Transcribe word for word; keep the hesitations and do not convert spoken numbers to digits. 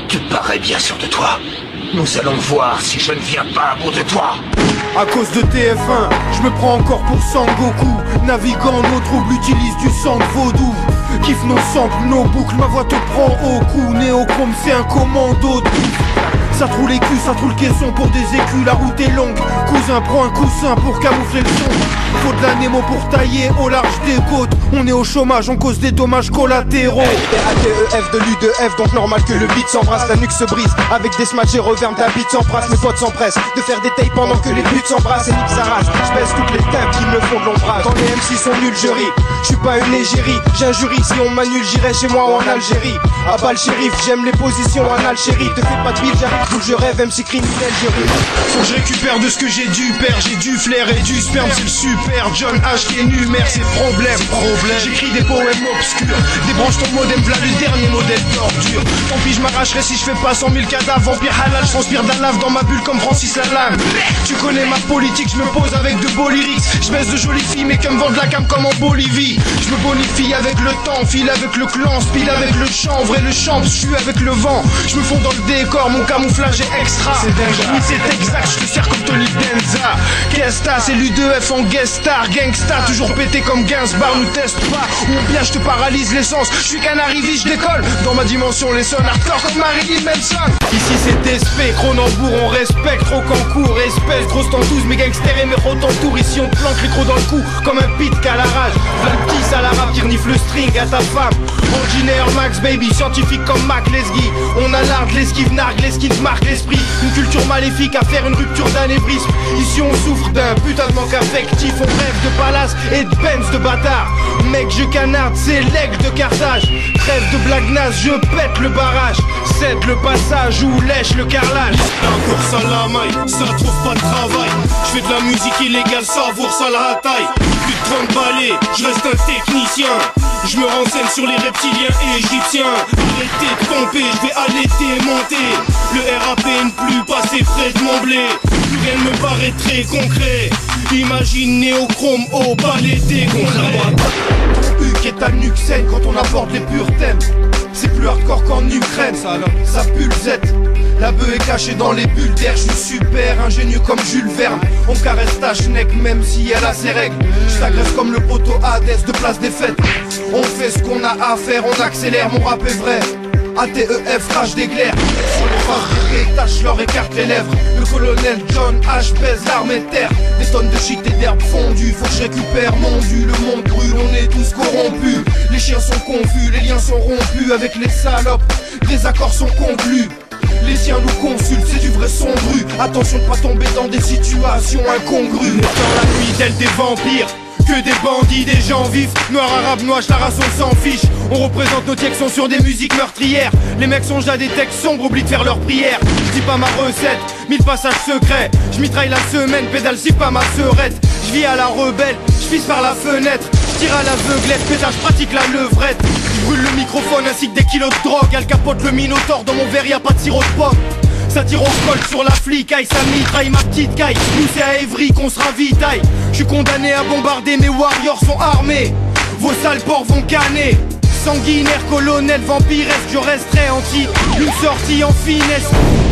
Tu parais bien sûr de toi. Nous allons voir si je ne viens pas à bout de toi. À cause de T F un, je me prends encore pour Sangoku. Naviguant, nos troubles utilisent du sang de vaudou. Kiffe nos samples, nos boucles, ma voix te prend au cou. Néochrome, c'est un commando de tout. Ça troue les culs, ça troue le caisson pour des écus, la route est longue. Cousin, prends un coussin pour camoufler le son. Faut de la Nemo pour tailler au large des côtes. On est au chômage, on cause des dommages collatéraux. A T E F de l'U de F, donc normal que le beat s'embrasse, la nuque se brise. Avec des smatchs et reverb, la beat s'embrasse. Mes potes s'empressent de faire des tapes pendant que les putes s'embrassent. Et nique sa race, j'baisse toutes les teintes qui me font de l'ombrage. Quand les M C sont nuls, je ris. J'suis pas une égérie, j'injurie. Si on m'annule, j'irai chez moi ou en Algérie. À bas le shérif, j'aime les positions en Algérie. Te fais pas de bille, j'arrive d'où je rêve, M C criminel, je ris. Faut que je récupère de ce que j'ai dû perdre. J'ai du flair et du sperme, c'est le super John H qui énumère ses problèmes. Problème. J'écris des poèmes obscurs. Débranche ton modem, v'là le dernier modèle d'ordure. Tant pis, je m'arracherai si je fais pas cent mille cadavres. Vampire halal, je transpire de la lave dans ma bulle comme Francis Lalanne. Tu connais ma politique, je me pose avec de beaux lyrics. Je baisse de jolies filles, mais comme vendre la cam comme en Bolivie. Je me bonifie avec le temps, file avec le clan, spile avec le chanvre et le champ, je suis avec le vent. Je me fonds dans le décor, mon camouflage est extra. C'est dingue, oui c'est exact, je te sers comme Tony Denza. Qu'est-ce c'est l'U deux F en guest star, gangsta, toujours pété comme Gainsbar, nous teste pas. Ou bien je te paralyse l'essence, je suis qu'un arriviste, je décolle. Dans ma dimension, les sons hardcore comme Marilyn Manson. Ici c'est S P, Cronenbourg, on respecte, trop qu'en cours, espèce, grosse tentouse, mes gangsters et mes rotantours. Ici on planque les crocs dans le cou, comme un pit qu'à la rage. vingt petits à la rap qui renifle le string à ta femme. Engineer Max baby, scientifique comme Mac Lesguy. On a l'art de l'esquive nargue, les skins marquent l'esprit. Une culture maléfique à faire une rupture d'anévrisme. Ici on souffre d'un putain de manque affectif. On rêve de palace et de Benz de bâtard. Mec je canarde, c'est l'aigle de Carthage. Trêve de blague naze, je pète le barrage. Cède le passage ou lèche le carrelage. La course à la maille, ça trouve pas de travail. Je fais de la musique illégale, savoir ça la taille. Plus de trente balais, je reste un technicien. Je me renseigne sur les reptiliens égyptiens. Arrêtez de pomper, je vais allaiter, monter. Le R A P ne plus passer près de mon blé. Plus rien ne me paraît très concret. Imagine néochrome au balai des concrets. Huck est à nuque saine quand on aborde les purs thèmes. C'est plus hardcore qu'en Ukraine, ça, alors, ça pue le Z. La bœuf est cachée dans les bulles d'air, je suis super ingénieux comme Jules Verne. On caresse ta schneck même si elle a ses règles. Je t'agresse comme le poteau Hadès de Place des Fêtes. On fait ce qu'on a à faire, on accélère, mon rap est vrai. A T E F crache des glaires. Sur les faces des tâches, leur écarte les lèvres. Le colonel John H baise l'armée de terre. Des tonnes de shit et d'herbe fondues. Faut que je récupère mon dû, le monde brûle, on est tous corrompus. Les chiens sont confus, les liens sont rompus. Avec les salopes, des accords sont conclus. Les siens nous consultent, c'est du vrai son bru. Attention de pas tomber dans des situations incongrues. Dans la nuit d'elle des vampires, que des bandits, des gens vifs. Noir, arabe, noir, la race on s'en fiche. On représente nos textes sur des musiques meurtrières. Les mecs sont déjà des textes sombres, oublient de faire leur prière. Je dis pas ma recette, mille passages secrets. Je mitraille la semaine, pédale si pas ma serette. Je vis à la rebelle, je pisse par la fenêtre. Je tire à l'aveuglette, pétage, je pratique la levrette. Je brûle le microphone ainsi que des kilos de drogue. Elle capote le minotaure, dans mon verre y'a pas de sirop de pomme. Ça tire au col sur la flicaille, ça mitraille ma petite caille. Nous c'est à Évry qu'on se ravitaille. Je suis condamné à bombarder, mes warriors sont armés. Vos sales porcs vont canner. Sanguinaire, colonel, vampiresque, je resterai anti. Une sortie en finesse.